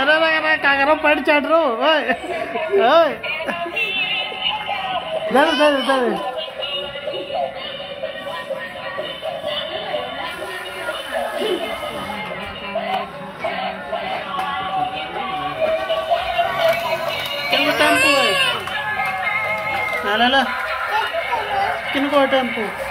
अरे अरे क्या करो पैर चढ़ रहे हो ओए दर दर दर टेम्पो है ला ला किनको टेम्पो